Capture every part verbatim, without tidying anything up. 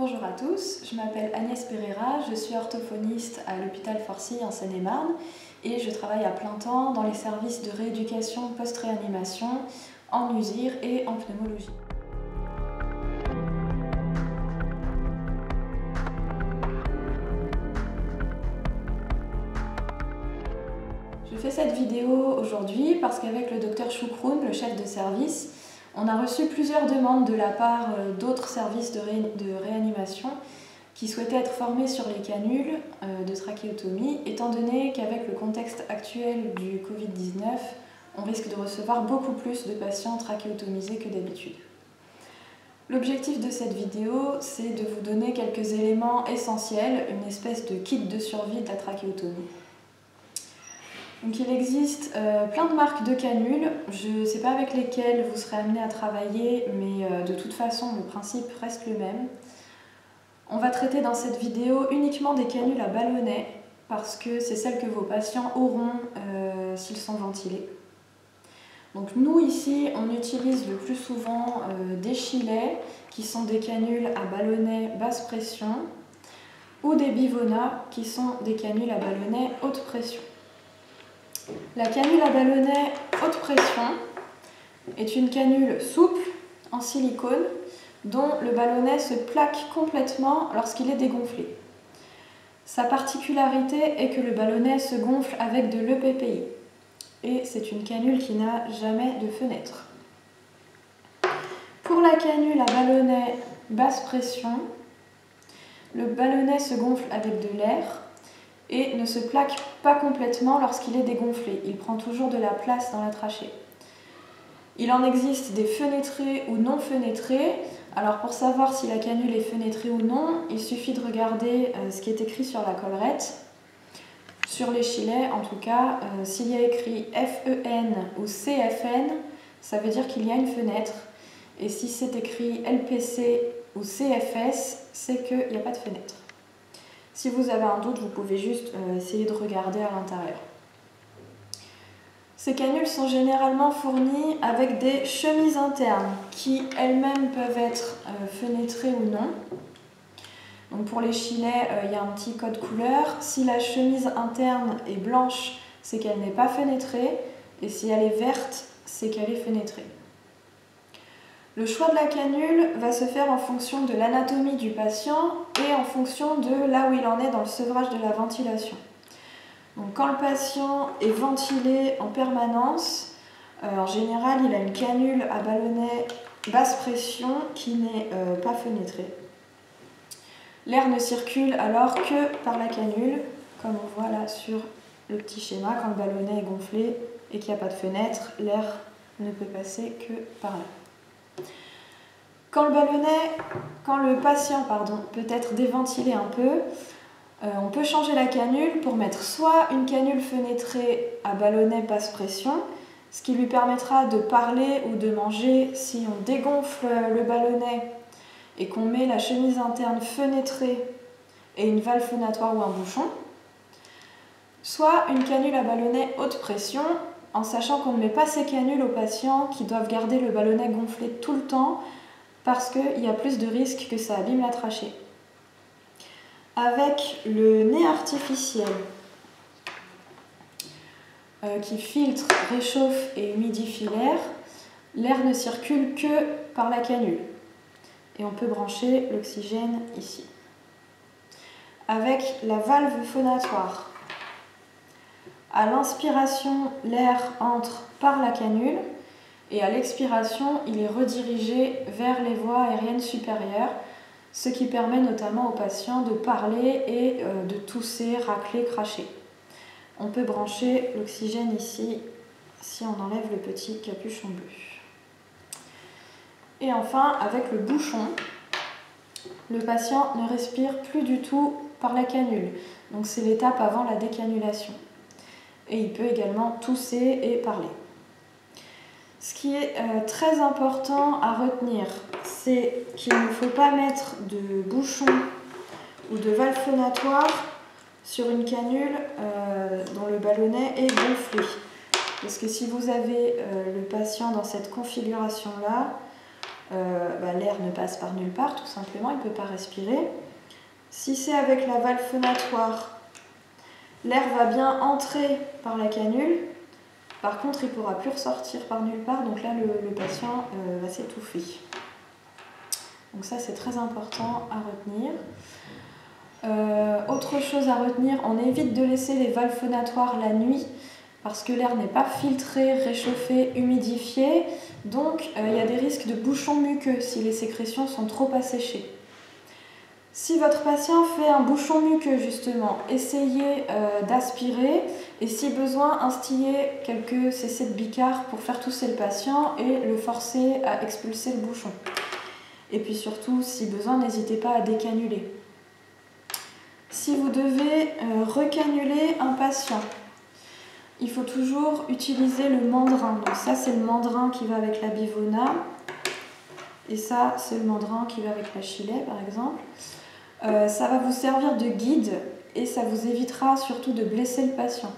Bonjour à tous, je m'appelle Agnès Pereira, je suis orthophoniste à l'hôpital Forcy en Seine-et-Marne et je travaille à plein temps dans les services de rééducation post-réanimation en U S I R et en pneumologie. Je fais cette vidéo aujourd'hui parce qu'avec le docteur Choukroun, le chef de service, on a reçu plusieurs demandes de la part d'autres services de, ré de réanimation qui souhaitaient être formés sur les canules de trachéotomie, étant donné qu'avec le contexte actuel du Covid dix-neuf, on risque de recevoir beaucoup plus de patients trachéotomisés que d'habitude. L'objectif de cette vidéo, c'est de vous donner quelques éléments essentiels, une espèce de kit de survie de la trachéotomie. Donc il existe euh, plein de marques de canules, je ne sais pas avec lesquelles vous serez amené à travailler, mais euh, de toute façon le principe reste le même. On va traiter dans cette vidéo uniquement des canules à ballonnet, parce que c'est celles que vos patients auront euh, s'ils sont ventilés. Donc nous ici, on utilise le plus souvent euh, des Chilets, qui sont des canules à ballonnet basse pression, ou des Bivona, qui sont des canules à ballonnet haute pression. La canule à ballonnet haute pression est une canule souple en silicone dont le ballonnet se plaque complètement lorsqu'il est dégonflé. Sa particularité est que le ballonnet se gonfle avec de l'E P P I et c'est une canule qui n'a jamais de fenêtre. Pour la canule à ballonnet basse pression, le ballonnet se gonfle avec de l'air et ne se plaque pas complètement lorsqu'il est dégonflé. Il prend toujours de la place dans la trachée. Il en existe des fenêtrés ou non fenêtrés. Alors pour savoir si la canule est fenêtrée ou non, il suffit de regarder euh, ce qui est écrit sur la collerette. Sur les Chilets, en tout cas, euh, s'il y a écrit F E N ou C F N, ça veut dire qu'il y a une fenêtre. Et si c'est écrit L P C ou C F S, c'est qu'il n'y a pas de fenêtre. Si vous avez un doute, vous pouvez juste euh, essayer de regarder à l'intérieur. Ces canules sont généralement fournies avec des chemises internes qui elles-mêmes peuvent être euh, fenêtrées ou non. Donc pour les Chilets, euh, il y a un petit code couleur. Si la chemise interne est blanche, c'est qu'elle n'est pas fenêtrée. Et si elle est verte, c'est qu'elle est fenêtrée. Le choix de la canule va se faire en fonction de l'anatomie du patient et en fonction de là où il en est dans le sevrage de la ventilation. Donc, quand le patient est ventilé en permanence, euh, en général il a une canule à ballonnet basse pression qui n'est euh, pas fenêtrée. L'air ne circule alors que par la canule, comme on voit là sur le petit schéma, quand le ballonnet est gonflé et qu'il n'y a pas de fenêtre, l'air ne peut passer que par là. Quand le ballonnet, quand le patient pardon, peut être déventilé un peu, euh, on peut changer la canule pour mettre soit une canule fenêtrée à ballonnet basse pression, ce qui lui permettra de parler ou de manger si on dégonfle le ballonnet et qu'on met la chemise interne fenêtrée et une valve phonatoire ou un bouchon, soit une canule à ballonnet haute pression, en sachant qu'on ne met pas ces canules aux patients qui doivent garder le ballonnet gonflé tout le temps parce qu'il y a plus de risques que ça abîme la trachée. Avec le nez artificiel euh, qui filtre, réchauffe et humidifie l'air, l'air ne circule que par la canule. Et on peut brancher l'oxygène ici. Avec la valve phonatoire, à l'inspiration, l'air entre par la canule et à l'expiration, il est redirigé vers les voies aériennes supérieures, ce qui permet notamment aux patients de parler et euh, de tousser, racler, cracher. On peut brancher l'oxygène ici si on enlève le petit capuchon bleu. Et enfin, avec le bouchon, le patient ne respire plus du tout par la canule. Donc c'est l'étape avant la décanulation. Et il peut également tousser et parler. Ce qui est euh, très important à retenir, c'est qu'il ne faut pas mettre de bouchon ou de valve phonatoire sur une canule euh, dont le ballonnet est gonflé. Parce que si vous avez euh, le patient dans cette configuration-là, euh, bah, l'air ne passe par nulle part, tout simplement, il ne peut pas respirer. Si c'est avec la valve phonatoire, l'air va bien entrer par la canule, par contre il ne pourra plus ressortir par nulle part, donc là le, le patient euh, va s'étouffer. Donc ça c'est très important à retenir. Euh, autre chose à retenir, on évite de laisser les valves phonatoires la nuit parce que l'air n'est pas filtré, réchauffé, humidifié, donc euh, il y a des risques de bouchons muqueux si les sécrétions sont trop asséchées. Si votre patient fait un bouchon muqueux justement, essayez euh, d'aspirer et si besoin, instiller quelques cc de bicard pour faire tousser le patient et le forcer à expulser le bouchon. Et puis surtout, si besoin, n'hésitez pas à décanuler. Si vous devez euh, recanuler un patient, il faut toujours utiliser le mandrin. Donc ça, c'est le mandrin qui va avec la bivona. Et ça, c'est le mandrin qui va avec la Chilet, par exemple. Euh, ça va vous servir de guide et ça vous évitera surtout de blesser le patient.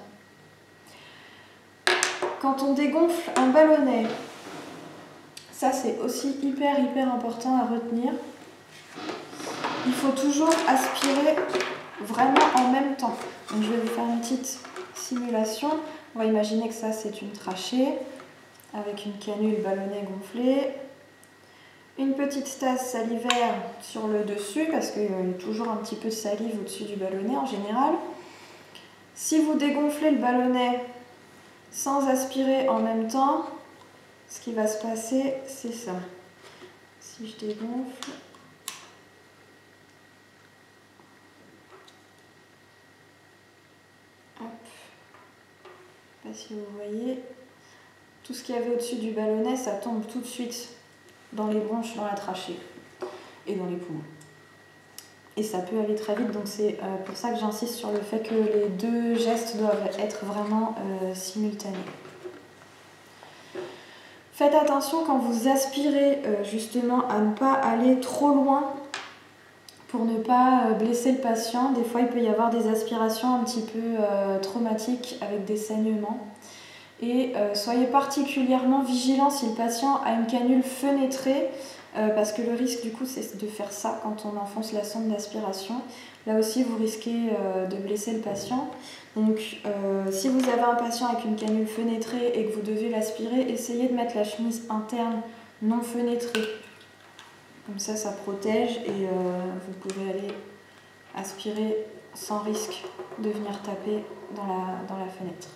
Quand on dégonfle un ballonnet, ça c'est aussi hyper hyper important à retenir. Il faut toujours aspirer vraiment en même temps. Donc je vais vous faire une petite simulation. On va imaginer que ça c'est une trachée avec une canule ballonnet gonflée. Une petite stase salivaire sur le dessus parce qu'il y a toujours un petit peu de salive au-dessus du ballonnet en général. Si vous dégonflez le ballonnet sans aspirer en même temps, ce qui va se passer, c'est ça. Si je dégonfle, hop, je ne sais pas si vous voyez, tout ce qu'il y avait au-dessus du ballonnet, ça tombe tout de suite dans les bronches, dans la trachée et dans les poumons. Et ça peut aller très vite, donc c'est pour ça que j'insiste sur le fait que les deux gestes doivent être vraiment euh, simultanés. Faites attention quand vous aspirez euh, justement à ne pas aller trop loin pour ne pas euh, blesser le patient. Des fois il peut y avoir des aspirations un petit peu euh, traumatiques avec des saignements. Et euh, soyez particulièrement vigilants si le patient a une canule fenêtrée, euh, parce que le risque du coup c'est de faire ça quand on enfonce la sonde d'aspiration. Là aussi vous risquez euh, de blesser le patient. Donc euh, si vous avez un patient avec une canule fenêtrée et que vous devez l'aspirer, essayez de mettre la chemise interne non fenêtrée. Comme ça ça protège et euh, vous pouvez aller aspirer sans risque de venir taper dans la, dans la fenêtre.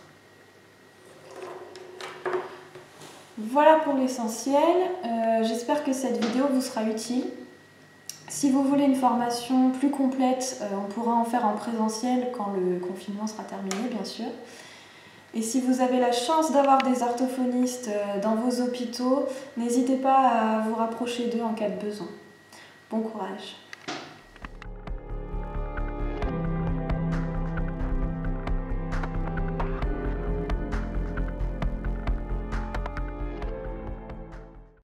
Voilà pour l'essentiel, euh, j'espère que cette vidéo vous sera utile. Si vous voulez une formation plus complète, euh, on pourra en faire en présentiel quand le confinement sera terminé, bien sûr. Et si vous avez la chance d'avoir des orthophonistes euh, dans vos hôpitaux, n'hésitez pas à vous rapprocher d'eux en cas de besoin. Bon courage!